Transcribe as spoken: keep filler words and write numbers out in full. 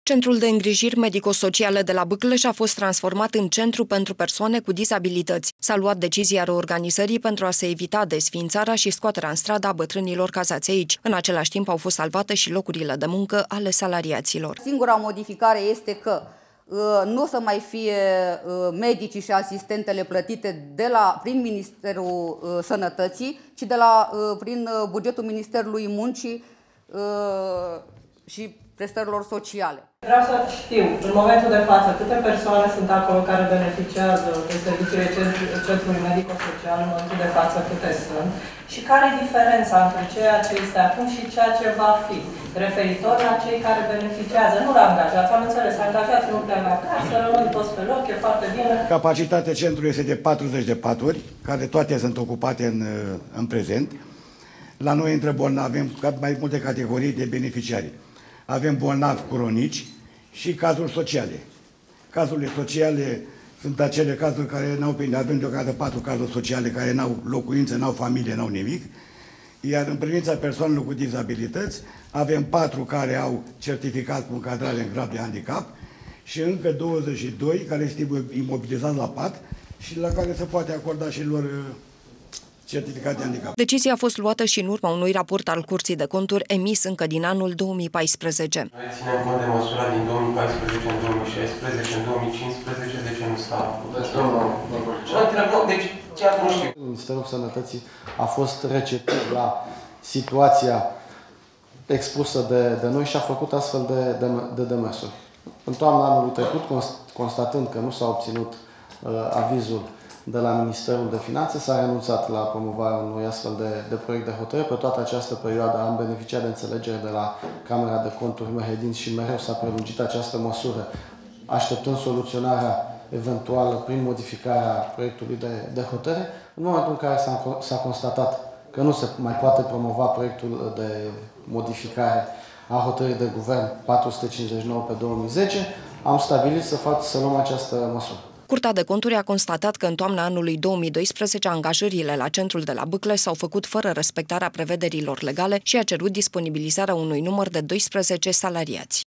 Centrul de îngrijiri medico-sociale de la Bâcleș a fost transformat în centru pentru persoane cu dizabilități. S-a luat decizia reorganizării pentru a se evita desființarea și scoaterea în stradă a bătrânilor cazați aici. În același timp au fost salvate și locurile de muncă ale salariaților. Singura modificare este că nu o să mai fie medicii și asistentele plătite de la, prin Ministerul Sănătății, ci de la, prin bugetul Ministerului Muncii și prestărilor sociale. Vreau să știu, în momentul de față, câte persoane sunt acolo care beneficiază de serviciile Centrului Medico-Social, în momentul de față câte sunt, și care e diferența între ceea ce este acum și ceea ce va fi, referitor la cei care beneficiază, nu la angajați, am înțeles, angajații nu pleacă acasă, rămân toți pe loc, e foarte bine. Capacitatea centrului este de patruzeci de paturi, care toate sunt ocupate în, în prezent. La noi intră bolnavi, avem mai multe categorii de beneficiari. Avem bolnavi cronici și cazuri sociale. Cazurile sociale sunt acele cazuri care n-au primit. Avem deocamdată patru cazuri sociale care n-au locuință, n-au familie, n-au nimic. Iar în privința persoanelor cu dizabilități, avem patru care au certificat cu încadrare în grad de handicap și încă douăzeci și doi care este imobilizați la pat și la care se poate acorda și lor certificat de handicap. Decizia a fost luată și în urma unui raport al Curții de Conturi emis încă din anul două mii paisprezece. Noi ținem cont de măsura din două mii paisprezece în două mii șaisprezece, în două mii cincisprezece, de ce nu s-a făcut? Deci chiar nu știu. Ministerul Sănătății a fost receptiv la situația expusă de, de noi și a făcut astfel de, de, de demersuri. În toamna anului trecut, constatând că nu s-a obținut uh, avizul de la Ministerul de Finanțe, s-a renunțat la promovarea unui astfel de, de proiect de hotărâre. Pe toată această perioadă am beneficiat de înțelegere de la Camera de Conturi Mehedin și mereu s-a prelungit această măsură, așteptând soluționarea eventuală prin modificarea proiectului de, de hotărâre. În momentul în care s-a constatat că nu se mai poate promova proiectul de modificare a hotărârii de guvern patru sute cincizeci și nouă pe două mii zece, am stabilit să, fac, să luăm această măsură. Curtea de Conturi a constatat că în toamna anului două mii doisprezece angajările la centrul de la Bâcleș s-au făcut fără respectarea prevederilor legale și a cerut disponibilizarea unui număr de doisprezece salariați.